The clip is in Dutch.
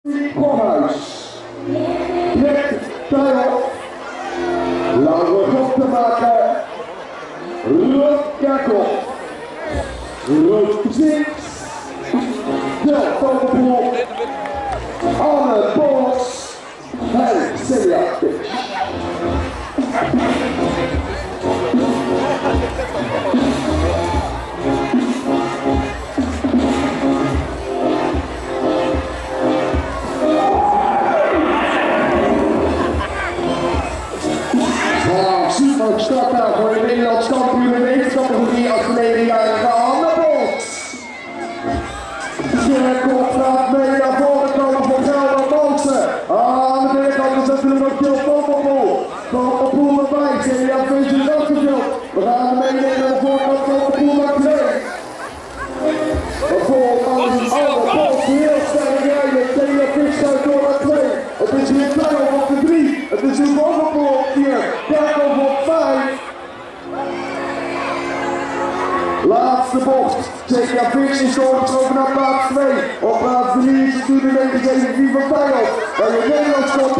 Koolhuis. Direct Tijl. Langer op te maken. Rut Kerkel. Rut Zinks. Del Vogelpoel. Anne Bos. En Celia Pitch. Super start daar voor de Nederlands kampioen in deze categorie als verleden jaar Anne Bos. Kerkel gaat mee naar voren komen voor Gelder Mansen. Aan de binnenkant is natuurlijk ook Jill Vogelpoel. Vogelpoel erbij, Celia Pitch is ook gevuld. We gaan hem meenemen naar de voorkant Vogelpoel naar 2. Vervolgens Anne Bos heel sterk rijden. Celia Pitch gaat door naar 2. Het is weer Tijl op de 3. Het is nu Vogelpoel op 4. Kerkel op 5. Laatste bocht. Celia Pitch is doorgeschoven naar plaats 2. Op plaats 3 is het nu de 974 van Tijl. Bij de Nederlands